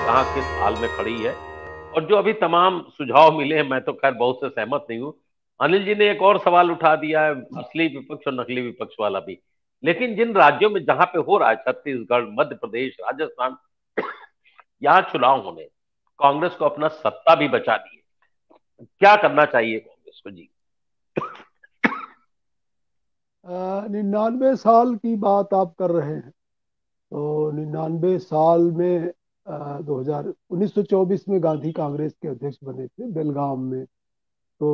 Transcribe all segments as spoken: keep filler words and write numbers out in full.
कहाँ किस हाल में खड़ी है। और जो अभी तमाम सुझाव मिले हैं, मैं तो खैर बहुत से सहमत नहीं हूँ। अनिल जी ने एक और सवाल उठा दिया है, असली विपक्ष और नकली विपक्ष वाला भी। लेकिन जिन राज्यों में जहां पे हो रहा है, छत्तीसगढ़, मध्य प्रदेश, राजस्थान, यहाँ चुनाव होने, कांग्रेस को अपना सत्ता भी बचा दी है। क्या करना चाहिए कांग्रेस को जी? निन्यानवे साल की बात आप कर रहे हैं। तो निन्यानवे साल में दो हजार उन्नीस सौ चौबीस में गांधी कांग्रेस के अध्यक्ष बने थे बेलगाम में। तो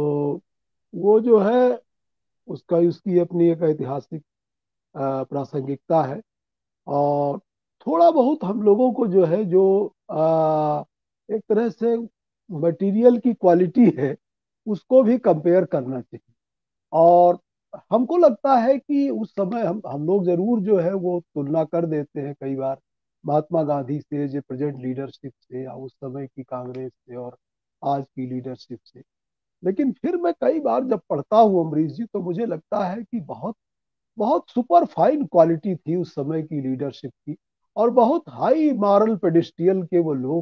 वो जो है, उसका उसकी अपनी एक ऐतिहासिक अ, प्रासंगिकता है। और थोड़ा बहुत हम लोगों को जो है, जो अ, एक तरह से मटेरियल की क्वालिटी है, उसको भी कंपेयर करना चाहिए। और हमको लगता है कि उस समय हम हम लोग जरूर जो है वो तुलना कर देते हैं कई बार महात्मा गांधी से, जो प्रेजेंट लीडरशिप से, या उस समय की कांग्रेस से और आज की लीडरशिप से। लेकिन फिर मैं कई बार जब पढ़ता हूँ अमरीश जी, तो मुझे लगता है कि बहुत बहुत सुपर फाइन क्वालिटी थी उस समय की लीडरशिप की। और बहुत हाई मॉरल पेडिस्टियल के वो लोग,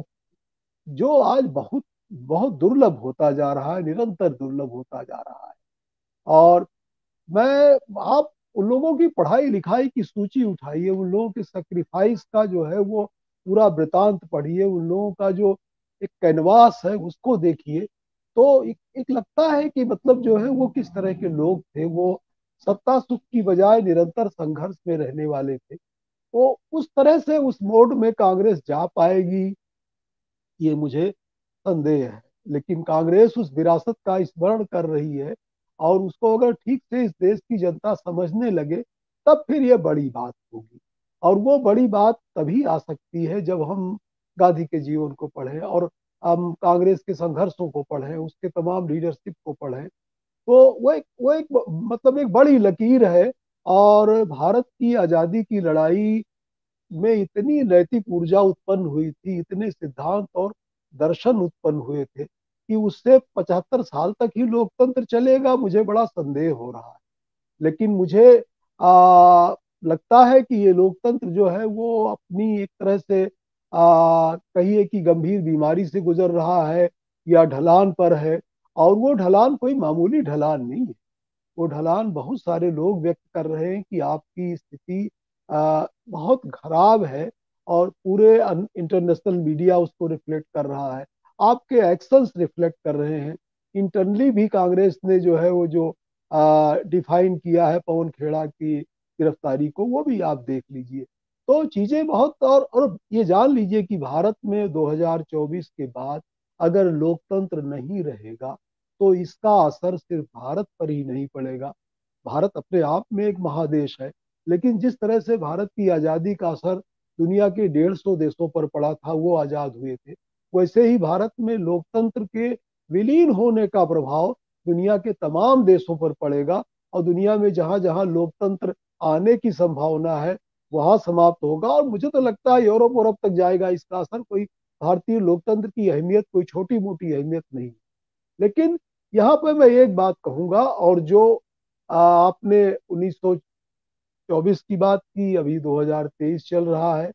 जो आज बहुत बहुत दुर्लभ होता जा रहा है, निरंतर दुर्लभ होता जा रहा है। और मैं आप उन लोगों की पढ़ाई लिखाई की सूची उठाइए, उन लोगों के सेक्रीफाइस का जो है वो पूरा वृतांत पढ़िए, उन लोगों का जो एक कैनवास है उसको देखिए। तो एक, एक लगता है कि मतलब जो है वो किस तरह के लोग थे। वो सत्ता सुख की बजाय निरंतर संघर्ष में रहने वाले थे। तो उस तरह से उस मोड में कांग्रेस जा पाएगी, ये मुझे संदेह है। लेकिन कांग्रेस उस विरासत का स्मरण कर रही है, और उसको अगर ठीक से इस देश की जनता समझने लगे, तब फिर ये बड़ी बात होगी। और वो बड़ी बात तभी आ सकती है जब हम गांधी के जीवन को पढ़ें, और हम कांग्रेस के संघर्षों को पढ़ें, उसके तमाम लीडरशिप को पढ़ें। तो वो एक वो एक मतलब एक बड़ी लकीर है। और भारत की आजादी की लड़ाई में इतनी नैतिक ऊर्जा उत्पन्न हुई थी, इतने सिद्धांत और दर्शन उत्पन्न हुए थे, कि उससे पचहत्तर साल तक ही लोकतंत्र चलेगा, मुझे बड़ा संदेह हो रहा है। लेकिन मुझे आ, लगता है कि ये लोकतंत्र जो है वो अपनी एक तरह से आ, कहिए कि गंभीर बीमारी से गुजर रहा है, या ढलान पर है। और वो ढलान कोई मामूली ढलान नहीं है। वो ढलान बहुत सारे लोग व्यक्त कर रहे हैं कि आपकी स्थिति आ, बहुत खराब है। और पूरे इंटरनेशनल मीडिया उसको रिफ्लेक्ट कर रहा है, आपके एक्शंस रिफ्लेक्ट कर रहे हैं। इंटरनली भी कांग्रेस ने जो है वो जो डिफाइन किया है पवन खेड़ा की गिरफ्तारी को, वो भी आप देख लीजिए। तो चीजें बहुत, और और ये जान लीजिए कि भारत में दो हज़ार चौबीस के बाद अगर लोकतंत्र नहीं रहेगा, तो इसका असर सिर्फ भारत पर ही नहीं पड़ेगा। भारत अपने आप में एक महादेश है, लेकिन जिस तरह से भारत की आज़ादी का असर दुनिया के डेढ़ सौ देशों पर पड़ा था, वो आज़ाद हुए थे, वैसे ही भारत में लोकतंत्र के विलीन होने का प्रभाव दुनिया के तमाम देशों पर पड़ेगा। और दुनिया में जहां जहां लोकतंत्र आने की संभावना है, वहां समाप्त होगा। और मुझे तो लगता है यूरोप यूरोप तक जाएगा इसका असर। कोई भारतीय लोकतंत्र की अहमियत कोई छोटी मोटी अहमियत नहीं। लेकिन यहाँ पे मैं एक बात कहूंगा, और जो आ, आपने उन्नीस सौ चौबीस की बात की, अभी दो हज़ार तेईस चल रहा है।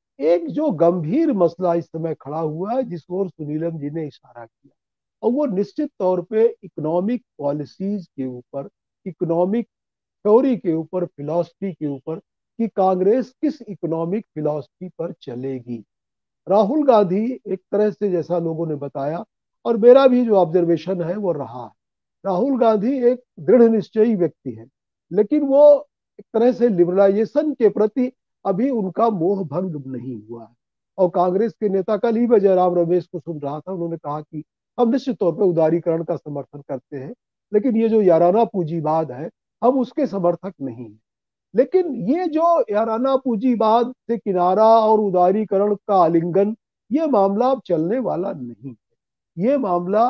एक जो गंभीर मसला इस समय खड़ा हुआ है, जिस ओर सुनीलम जी ने इशारा किया, और वो निश्चित तौर पे इकोनॉमिक पॉलिसीज के ऊपर, इकोनॉमिक थ्योरी के ऊपर, फिलॉसफी के ऊपर, कि कांग्रेस किस इकोनॉमिक फिलॉसफी पर चलेगी। राहुल गांधी एक तरह से, जैसा लोगों ने बताया, और मेरा भी जो ऑब्जर्वेशन है वो रहा है, राहुल गांधी एक दृढ़ निश्चयी व्यक्ति है। लेकिन वो एक तरह से लिबरलाइजेशन के प्रति अभी उनका मोह भंग नहीं हुआ है। और कांग्रेस के नेता, कल ही मैं जयराम रमेश को सुन रहा था, उन्होंने कहा कि हम निश्चित तौर पर उदारीकरण का समर्थन करते हैं, लेकिन ये जो याराना पूंजीवाद है, हम उसके समर्थक नहीं हैं। लेकिन ये जो याराना पूंजीवाद से किनारा और उदारीकरण का आलिंगन, ये मामला अब चलने वाला नहीं है। ये मामला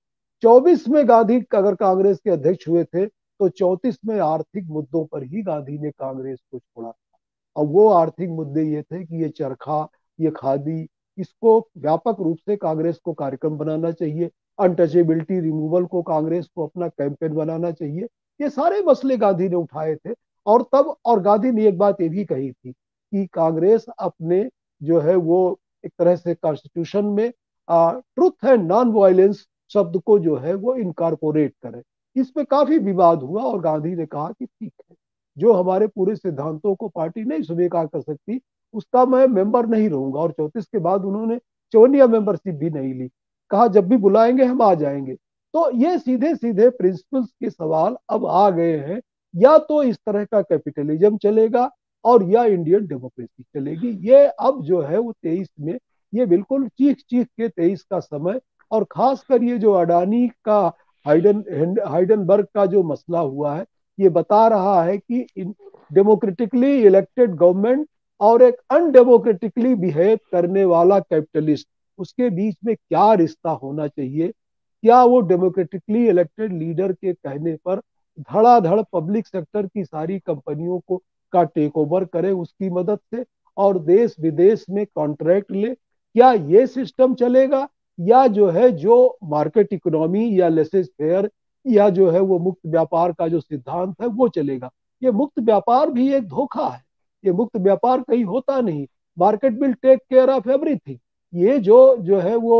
चौबीस में गांधी अगर कांग्रेस के अध्यक्ष हुए थे, तो चौंतीस में आर्थिक मुद्दों पर ही गांधी ने कांग्रेस को छोड़ा। और वो आर्थिक मुद्दे ये थे कि ये चरखा, ये खादी, इसको व्यापक रूप से कांग्रेस को कार्यक्रम बनाना चाहिए। अनटचेबिलिटी रिमूवल को कांग्रेस को अपना कैंपेन बनाना चाहिए। ये सारे मसले गांधी ने उठाए थे। और तब और गांधी ने एक बात ये भी कही थी कि कांग्रेस अपने जो है वो एक तरह से कॉन्स्टिट्यूशन में ट्रुथ एंड नॉन वायलेंस शब्द को जो है वो इनकारपोरेट करें। इस पे काफी विवाद हुआ और गांधी ने कहा कि ठीक है, जो हमारे पूरे सिद्धांतों को पार्टी नहीं स्वीकार कर सकती उसका मैं मेंबर नहीं रहूंगा। और चौंतीस के बाद उन्होंने चौनिया मेंबरशिप भी नहीं ली, कहा जब भी बुलाएंगे हम आ जाएंगे। तो ये सीधे सीधे प्रिंसिपल्स के सवाल अब आ गए हैं, या तो इस तरह का कैपिटलिज्म चलेगा और या इंडियन डेमोक्रेसी चलेगी। ये अब जो है वो तेईस में ये बिल्कुल चीख चीख के तेईस का समय, और खासकर ये जो अडानी का हाइडन हाइडनबर्ग का जो मसला हुआ है, ये बता रहा है कि डेमोक्रेटिकली इलेक्टेड गवर्नमेंट और एक अनडेमोक्रेटिकली बिहेव करने वाला कैपिटलिस्ट, उसके बीच में क्या रिश्ता होना चाहिए। क्या वो डेमोक्रेटिकली इलेक्टेड लीडर के कहने पर धड़ाधड़ पब्लिक सेक्टर की सारी कंपनियों को का टेक ओवर करे उसकी मदद से और देश विदेश में कॉन्ट्रैक्ट ले, क्या ये सिस्टम चलेगा, या जो है जो मार्केट इकोनॉमी या लेसेस फेयर या जो है वो मुक्त व्यापार का जो सिद्धांत है वो चलेगा। ये मुक्त व्यापार भी एक धोखा है, ये मुक्त व्यापार कहीं होता नहीं। Market will take care of everything. ये जो जो है वो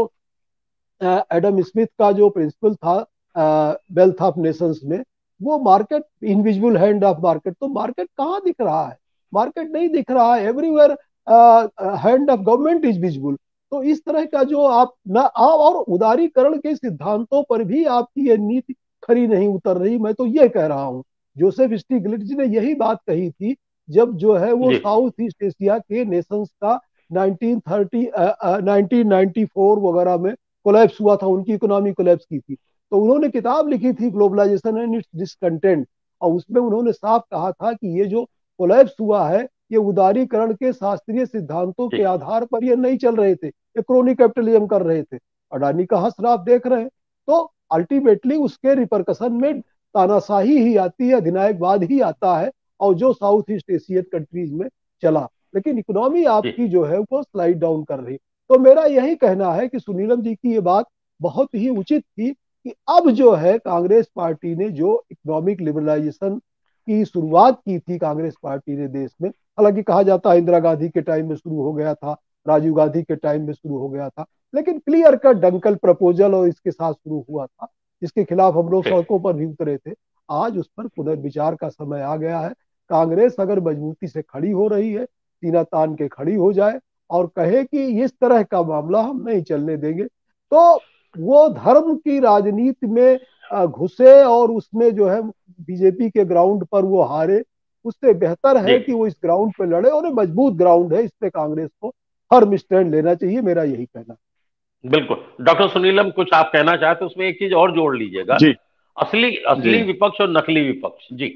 एडम स्मिथ का जो प्रिंसिपल था वेल्थ ऑफ नेशंस में, वो market invisible hand of market, तो मार्केट कहाँ दिख रहा है, मार्केट नहीं दिख रहा है। Everywhere hand of government is visible. तो इस तरह का जो आप ना आप और उदारीकरण के सिद्धांतों पर भी आपकी ये नीति खरी नहीं उतर रही। मैं तो ये कह रहा हूँ, जोसेफ स्टिग्लिट्ज ने यही बात कही थी जब जो है वो साउथ ईस्ट एशिया के नेशंस का nineteen thirty nineteen ninety four वगैरह में कोलैप्स हुआ था, उनकी इकोनॉमी कोलैप्स की थी। तो उन्होंने किताब लिखी थी ग्लोबलाइजेशन एंड इट्स डिसकंटेंट, और उसमें उन्होंने साफ कहा था कि ये जो कोलैप्स हुआ है ये उदारीकरण के शास्त्रीय सिद्धांतों के आधार पर ये नहीं चल रहे थे, ये क्रोनी कैपिटलिज्म कर रहे थे। अडानी का हंस आप देख रहे हैं। तो अल्टीमेटली उसके रिपरकशन में तानाशाही ही आती है, अधिनायकवाद ही आता है, और जो साउथ ईस्ट एशियन कंट्रीज में चला, लेकिन इकोनॉमी आपकी जो है वो स्लाइड डाउन कर रही। तो मेरा यही कहना है कि सुनीलम जी की ये बात बहुत ही उचित थी कि अब जो है कांग्रेस पार्टी ने जो इकोनॉमिक लिबरलाइजेशन की शुरुआत की थी कांग्रेस पार्टी ने देश में, हालांकि कहा जाता है इंदिरा गांधी के टाइम में शुरू हो गया था, राजीव गांधी के टाइम में शुरू हो गया था, लेकिन क्लियर कट डंकल प्रपोजल और इसके साथ शुरू हुआ था, जिसके खिलाफ हम लोग सड़कों पर भी उतरे थे। आज उस पर पुनर्विचार का समय आ गया है। कांग्रेस अगर मजबूती से खड़ी हो रही है, सीना तान के खड़ी हो जाए और कहे कि इस तरह का मामला हम नहीं चलने देंगे, तो वो धर्म की राजनीति में घुसे और उसमें जो है बीजेपी के ग्राउंड पर वो हारे, उससे बेहतर है कि वो इस ग्राउंड पे लड़े, और मजबूत ग्राउंड है, इस पे कांग्रेस को फर्म स्टैंड लेना चाहिए, मेरा यही कहना। बिल्कुल डॉक्टर सुनीलम, कुछ आप कहना चाहते तो उसमें एक चीज और जोड़ लीजिएगा, असली असली विपक्ष और नकली विपक्ष। जी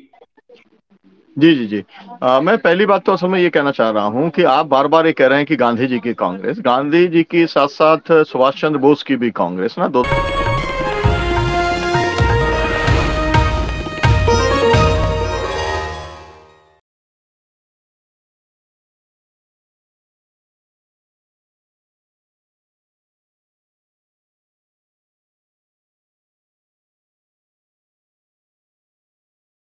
जी जी जी आ, मैं पहली बात तो असल में ये कहना चाह रहा हूँ कि आप बार बार ये कह रहे हैं कि गांधी जी की कांग्रेस, गांधी जी की साथ साथ सुभाष चंद्र बोस की भी कांग्रेस ना, दो